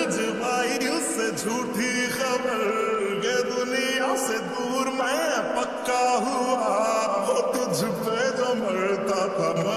भिजवाई उससे झूठी खबर, ये दुनिया से दूर मैं पक्का हुआ, वो तुझ पे जो मरता था